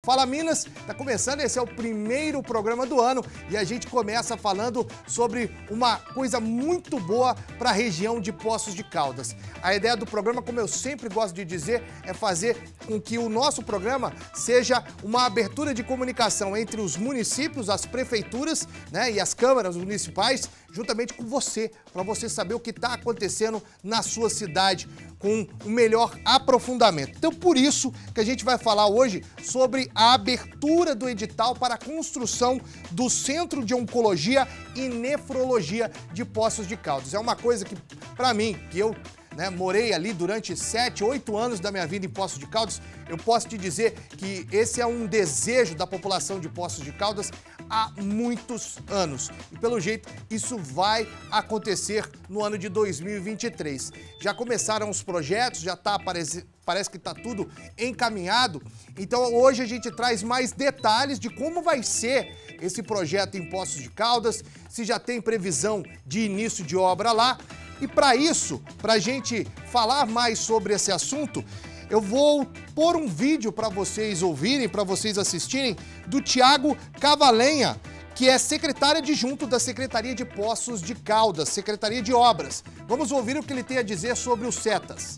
Fala Minas, tá começando, esse é o primeiro programa do ano e a gente começa falando sobre uma coisa muito boa para a região de Poços de Caldas. A ideia do programa, como eu sempre gosto de dizer, é fazer com que o nosso programa seja uma abertura de comunicação entre os municípios, as prefeituras, né, e as câmaras municipais, juntamente com você, para você saber o que está acontecendo na sua cidade com o melhor aprofundamento. Então, por isso que a gente vai falar hoje sobre a abertura do edital para a construção do Centro de Oncologia e Nefrologia de Poços de Caldas. É uma coisa que, para mim, que eu morei ali durante 7, 8 anos da minha vida em Poços de Caldas, eu posso te dizer que esse é um desejo da população de Poços de Caldas há muitos anos. E pelo jeito, isso vai acontecer no ano de 2023. Já começaram os projetos, já parece que está tudo encaminhado. Então hoje a gente traz mais detalhes de como vai ser esse projeto em Poços de Caldas, se já tem previsão de início de obra lá. E para isso, para a gente falar mais sobre esse assunto, eu vou pôr um vídeo para vocês ouvirem, para vocês assistirem, do Tiago Cavalenha, que é secretário adjunto da Secretaria de Poços de Caldas, Secretaria de Obras. Vamos ouvir o que ele tem a dizer sobre os CETAS.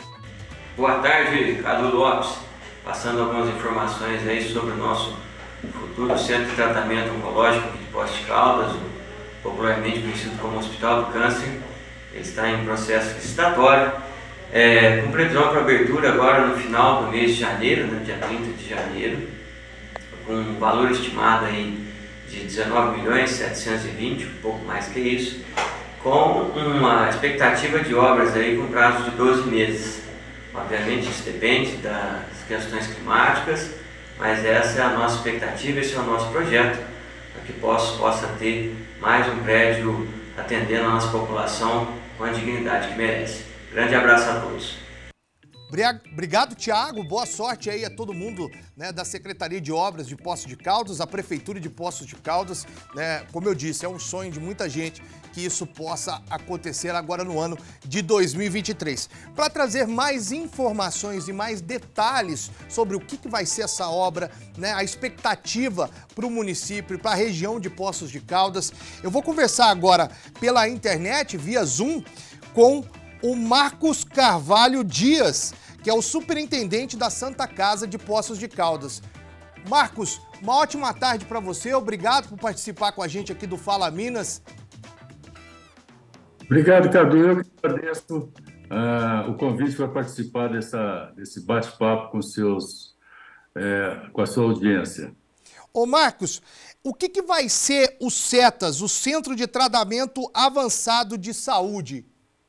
Boa tarde, Cadu Lopes, passando algumas informações aí sobre o nosso futuro Centro de Tratamento Oncológico de Poços de Caldas, popularmente conhecido como Hospital do Câncer. Ele está em processo licitatório, com previsão para abertura agora no final do mês de janeiro, dia 30 de janeiro, com um valor estimado aí de 19.720.000, um pouco mais que isso, com uma expectativa de obras aí com prazo de 12 meses. Obviamente isso depende das questões climáticas, mas essa é a nossa expectativa, esse é o nosso projeto, para que possa ter mais um prédio atendendo a nossa população com a dignidade que merece. Grande abraço a todos. Obrigado, Tiago. Boa sorte aí a todo mundo, da Secretaria de Obras de Poços de Caldas, a Prefeitura de Poços de Caldas. Como eu disse, é um sonho de muita gente que isso possa acontecer agora no ano de 2023. Para trazer mais informações e mais detalhes sobre o que vai ser essa obra, a expectativa para o município, para a região de Poços de Caldas, eu vou conversar agora pela internet, via Zoom, com o Marcos Carvalho Dias, que é o superintendente da Santa Casa de Poços de Caldas. Marcos, uma ótima tarde para você, obrigado por participar com a gente aqui do Fala Minas. Obrigado, Cadu. Eu que agradeço o convite para participar desse bate-papo com a sua audiência. Ô Marcos, o que vai ser o CETAS, o Centro de Tratamento Avançado de Saúde?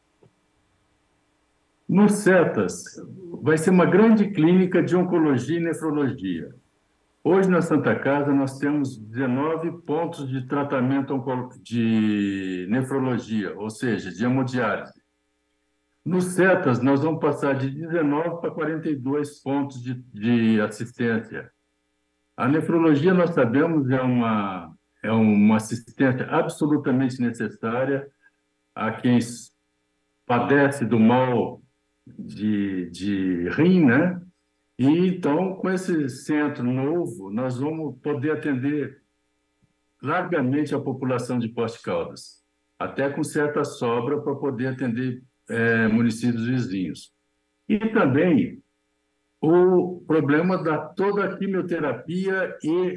No CETAS, vai ser uma grande clínica de oncologia e nefrologia. Hoje, na Santa Casa, nós temos 19 pontos de tratamento de nefrologia, ou seja, de hemodiálise. No CETAS, nós vamos passar de 19 para 42 pontos de assistência. A nefrologia, nós sabemos, é uma assistência absolutamente necessária a quem padece do mal de rim, E então, com esse centro novo, nós vamos poder atender largamente a população de Poços de Caldas, até com certa sobra para poder atender municípios vizinhos. E também o problema da toda a quimioterapia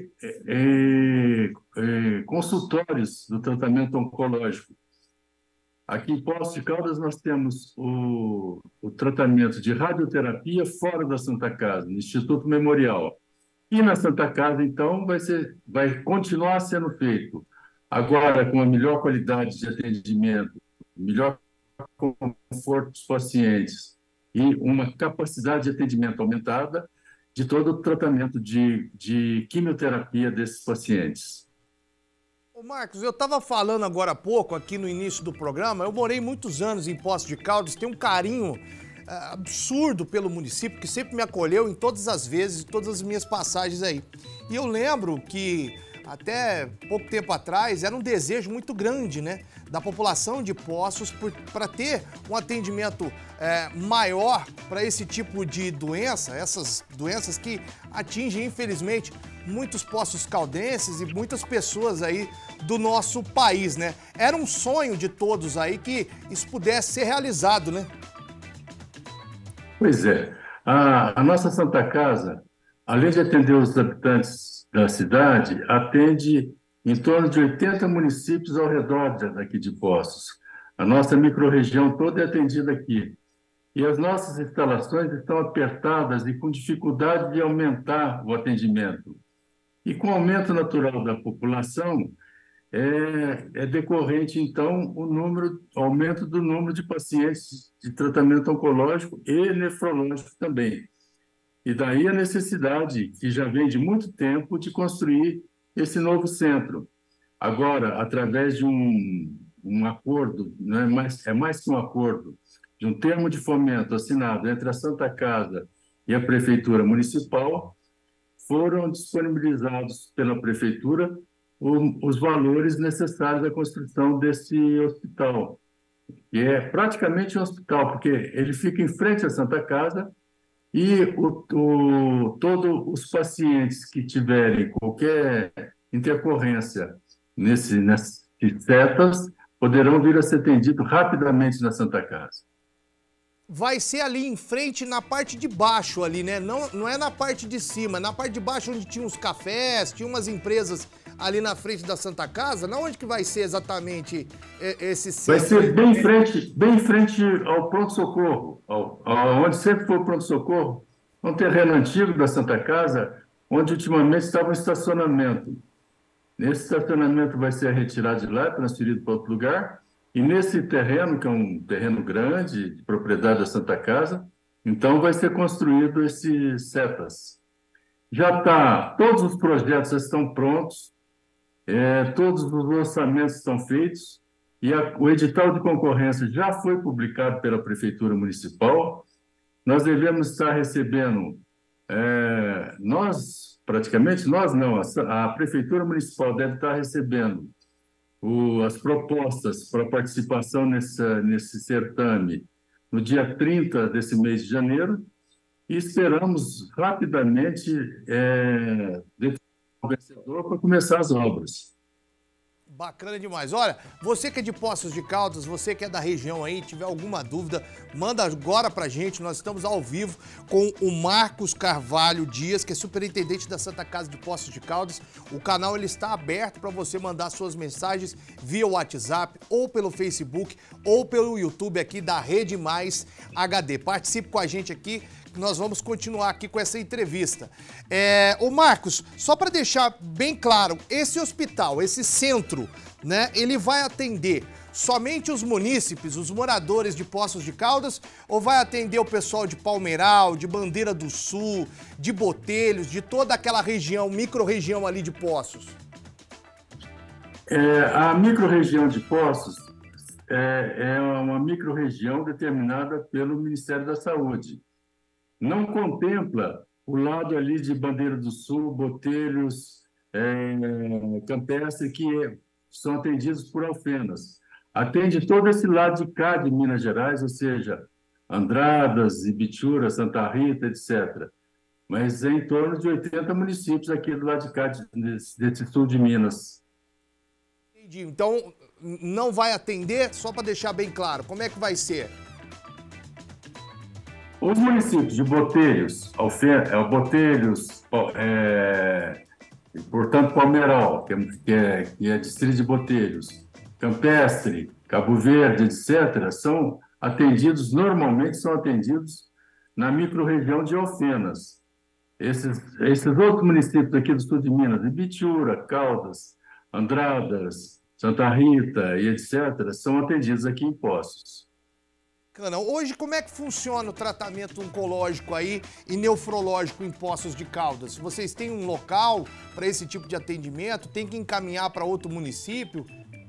e consultórios do tratamento oncológico. Aqui em Poços de Caldas nós temos o tratamento de radioterapia fora da Santa Casa, no Instituto Memorial. E na Santa Casa, então, vai continuar sendo feito, agora com a melhor qualidade de atendimento, melhor conforto dos pacientes e uma capacidade de atendimento aumentada de todo o tratamento de quimioterapia desses pacientes. Marcos, eu estava falando agora há pouco, aqui no início do programa, eu morei muitos anos em Poços de Caldas, tenho um carinho absurdo pelo município, que sempre me acolheu em todas as vezes, todas as minhas passagens aí. E eu lembro que até pouco tempo atrás, era um desejo muito grande, né, da população de Poços para ter um atendimento maior para esse tipo de doença, essas doenças que atingem, infelizmente, muitos poços caldenses e muitas pessoas aí do nosso país, né? Era um sonho de todos aí que isso pudesse ser realizado, né? Pois é. A nossa Santa Casa, além de atender os habitantes da cidade, atende em torno de 80 municípios ao redor daqui de Poços. A nossa microrregião toda é atendida aqui. E as nossas instalações estão apertadas e com dificuldade de aumentar o atendimento. E com o aumento natural da população, é decorrente, então, o aumento do número de pacientes de tratamento oncológico e nefrológico também. E daí a necessidade, que já vem de muito tempo, de construir esse novo centro. Agora, através de um acordo, é mais que um acordo, de um termo de fomento assinado entre a Santa Casa e a Prefeitura Municipal, foram disponibilizados pela Prefeitura os valores necessários à construção desse hospital. E é praticamente um hospital, porque ele fica em frente à Santa Casa e todos os pacientes que tiverem qualquer intercorrência nessas setas poderão vir a ser atendidos rapidamente na Santa Casa. Vai ser ali em frente, na parte de baixo ali, né? Não é na parte de cima, na parte de baixo onde tinha uns cafés, tinha umas empresas ali na frente da Santa Casa. Não, onde que vai ser exatamente esse centro? Vai ser bem em frente ao pronto-socorro, onde sempre foi o pronto-socorro, um terreno antigo da Santa Casa, onde ultimamente estava um estacionamento. Esse estacionamento vai ser retirado de lá, transferido para outro lugar. E nesse terreno, que é um terreno grande, de propriedade da Santa Casa, então vai ser construído esses setas. Todos os projetos já estão prontos, todos os orçamentos estão feitos, e o edital de concorrência já foi publicado pela Prefeitura Municipal. Nós devemos estar recebendo, praticamente nós não, a Prefeitura Municipal deve estar recebendo as propostas para participação nesse certame no dia 30 desse mês de janeiro e esperamos rapidamente definir o vencedor para começar as obras. Bacana demais. Olha, você que é de Poços de Caldas, você que é da região aí, tiver alguma dúvida, manda agora pra gente. Nós estamos ao vivo com o Marcos Carvalho Dias, que é superintendente da Santa Casa de Poços de Caldas. O canal ele está aberto para você mandar suas mensagens via WhatsApp, ou pelo Facebook, ou pelo YouTube aqui da Rede Mais HD. Participe com a gente aqui. Nós vamos continuar aqui com essa entrevista. Ô Marcos, só para deixar bem claro, esse hospital, esse centro, né, ele vai atender somente os munícipes, os moradores de Poços de Caldas, ou vai atender o pessoal de Palmeiral, de Bandeira do Sul, de Botelhos, de toda aquela região, micro-região ali de Poços? A micro-região de Poços é uma micro-região determinada pelo Ministério da Saúde. Não contempla o lado ali de Bandeira do Sul, Botelhos, Campestre, que são atendidos por Alfenas. Atende todo esse lado de cá de Minas Gerais, ou seja, Andradas, Ibitura, Santa Rita, etc. Mas é em torno de 80 municípios aqui do lado de cá, desse sul de Minas. Entendi. Então, não vai atender, só para deixar bem claro, como é que vai ser? Os municípios de Botelhos, Botelhos, portanto, Palmeiral, que é distrito de Botelhos, Campestre, Cabo Verde, etc., normalmente são atendidos na micro-região de Alfenas. Esses outros municípios aqui do sul de Minas, Ibitura, Caldas, Andradas, Santa Rita e etc., são atendidos aqui em Poços. Hoje, como é que funciona o tratamento oncológico aí e nefrológico em Poços de Caldas? Vocês têm um local para esse tipo de atendimento? Tem que encaminhar para outro município?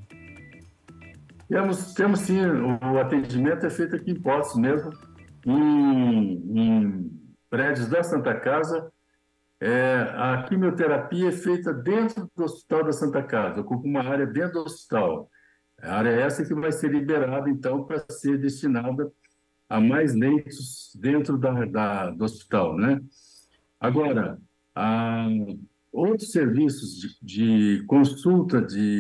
Temos sim, o atendimento é feito aqui em Poços mesmo, em prédios da Santa Casa, A quimioterapia é feita dentro do Hospital da Santa Casa, ocupa uma área dentro do hospital. A área essa que vai ser liberada, então, para ser destinada a mais leitos dentro do hospital, né? Agora, a, outros serviços de consulta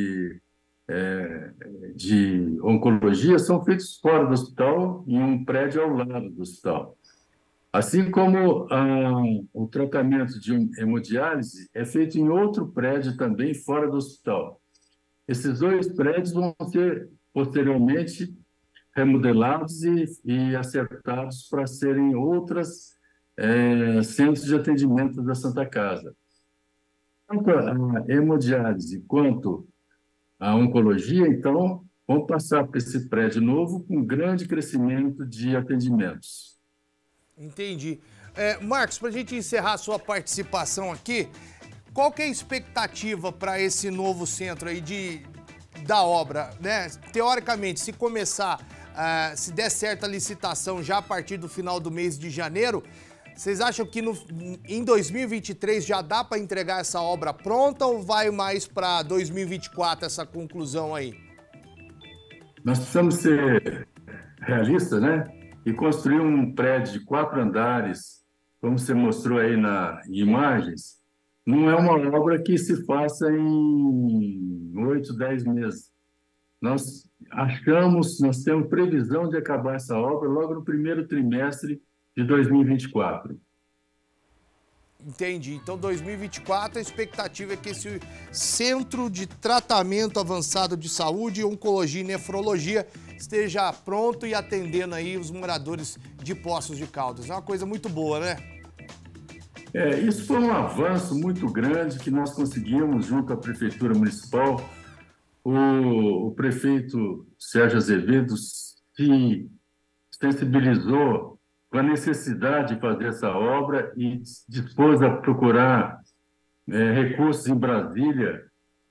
de oncologia são feitos fora do hospital, em um prédio ao lado do hospital. Assim como o tratamento de hemodiálise é feito em outro prédio também, fora do hospital. Esses dois prédios vão ser, posteriormente, remodelados e acertados para serem outros centros de atendimento da Santa Casa. Tanto a hemodiálise quanto a oncologia, então, vão passar para esse prédio novo com grande crescimento de atendimentos. Entendi. Marcos, para a gente encerrar a sua participação aqui, qual que é a expectativa para esse novo centro aí da obra, né? Teoricamente, se começar, se der certo a licitação já a partir do final do mês de janeiro, vocês acham que em 2023 já dá para entregar essa obra pronta ou vai mais para 2024 essa conclusão aí? Nós precisamos ser realistas, né? E construir um prédio de 4 andares, como você mostrou aí em imagens, não é uma obra que se faça em 8, 10 meses. Nós temos previsão de acabar essa obra logo no primeiro trimestre de 2024. Entendi. Então, 2024, a expectativa é que esse Centro de Tratamento Avançado de Saúde, Oncologia e Nefrologia esteja pronto e atendendo aí os moradores de Poços de Caldas. É uma coisa muito boa, né? Isso foi um avanço muito grande que nós conseguimos junto à Prefeitura Municipal. O prefeito Sérgio Azevedo se sensibilizou com a necessidade de fazer essa obra e dispôs a procurar recursos em Brasília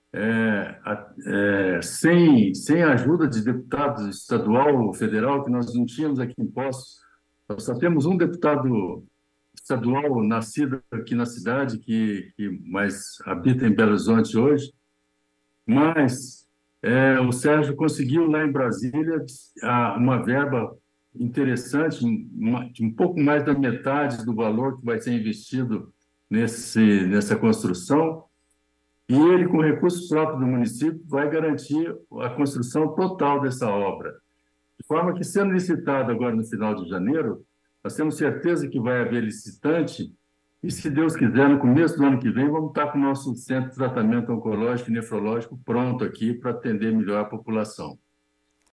sem a ajuda de deputados estadual ou federal, que nós não tínhamos aqui em Poços. Nós só temos um deputado estadual nascido aqui na cidade, mas habita em Belo Horizonte hoje. Mas o Sérgio conseguiu lá em Brasília uma verba interessante, um pouco mais da metade do valor que vai ser investido nessa construção, e ele, com recursos próprios do município, vai garantir a construção total dessa obra. De forma que, sendo licitado agora no final de janeiro, nós temos certeza que vai haver licitante, e, se Deus quiser, no começo do ano que vem, vamos estar com o nosso centro de tratamento oncológico e nefrológico pronto aqui para atender melhor a população.